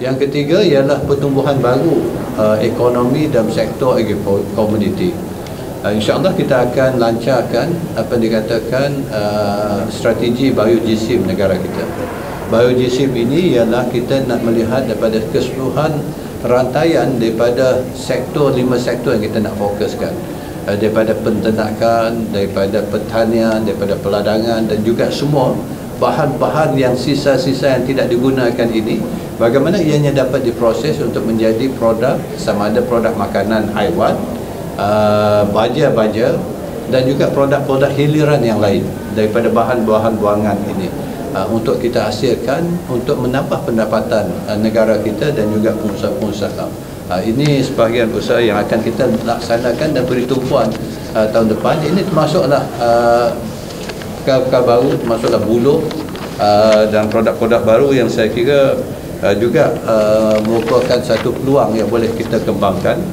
Yang ketiga ialah pertumbuhan baru ekonomi dalam sektor agri-komoditi. InsyaAllah kita akan lancarkan apa yang dikatakan strategi BioGSIM negara kita. BioGSIM ini ialah kita nak melihat daripada keseluruhan rantaian daripada sektor, 5 sektor yang kita nak fokuskan, daripada penternakan, daripada pertanian, daripada peladangan dan juga semua bahan-bahan yang sisa-sisa yang tidak digunakan ini, bagaimana ianya dapat diproses untuk menjadi produk, sama ada produk makanan haiwan, baja-baja dan juga produk-produk hiliran yang lain daripada bahan-bahan buangan ini, untuk kita hasilkan untuk menambah pendapatan negara kita dan juga pengusaha-pengusaha. Ini sebahagian usaha yang akan kita laksanakan dan beri tumpuan tahun depan. Ini termasuklah perkara baru, termasuklah bulog dan produk-produk baru yang saya kira juga merupakan satu peluang yang boleh kita kembangkan.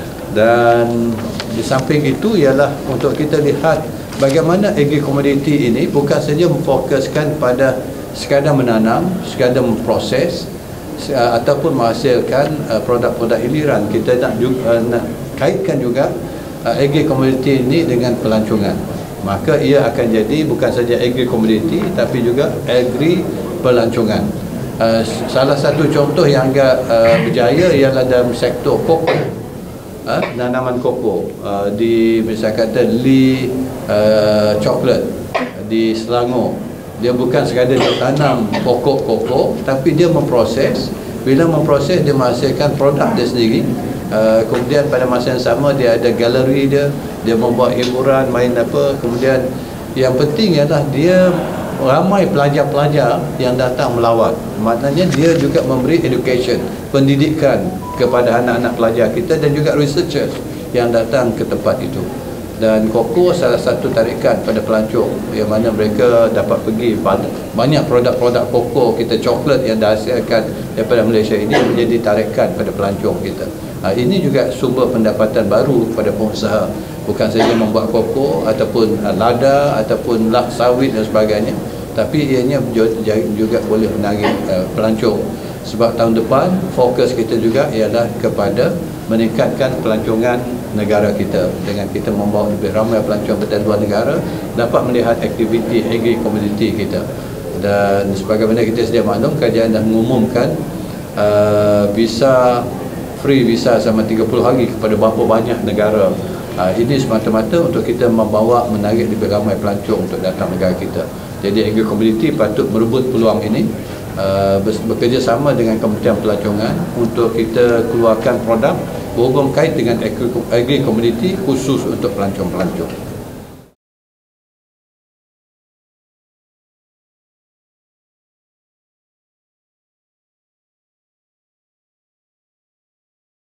Dan di samping itu ialah untuk kita lihat bagaimana agri-komoditi ini bukan saja memfokuskan pada sekadar menanam, sekadar memproses ataupun menghasilkan produk-produk hiliran. Kita nak kaitkan juga agri-komoditi ini dengan pelancongan. Maka ia akan jadi bukan saja agri-komoditi tapi juga agri-pelancongan. Salah satu contoh yang agak berjaya ialah dalam sektor koko, tanaman koko, di misalnya kata Lee Chocolate di Selangor. Dia bukan sekadar dia tanam pokok koko tapi dia memproses. Bila memproses dia menghasilkan produk dia sendiri. Kemudian pada masa yang sama dia ada galeri dia membuat hiburan, main apa. Kemudian yang penting ialah dia ramai pelajar-pelajar yang datang melawat. Maknanya dia juga memberi education, pendidikan kepada anak-anak pelajar kita dan juga researchers yang datang ke tempat itu. Dan koko salah satu tarikan pada pelancong yang mana mereka dapat pergi, banyak produk-produk koko kita, coklat yang dihasilkan daripada Malaysia ini menjadi tarikan pada pelancong kita. Ini juga sumber pendapatan baru kepada pengusaha, bukan saja membuat koko ataupun lada ataupun sawit dan sebagainya, tapi ianya juga boleh menarik pelancong. Sebab tahun depan fokus kita juga ialah kepada meningkatkan pelancongan negara kita dengan kita membawa lebih ramai pelancong dari luar negara dapat melihat aktiviti agri-komoditi kita. Dan sebagaimana kita sedia maklum, kerajaan dah mengumumkan free visa selama 30 hari kepada berapa banyak negara. Ini semata-mata untuk kita menarik lebih ramai pelancong untuk datang negara kita. Jadi agri-komoditi patut merebut peluang ini, bekerjasama dengan Kementerian Pelancongan untuk kita keluarkan produk berhubung kait dengan agri-komoditi khusus untuk pelancong-pelancong.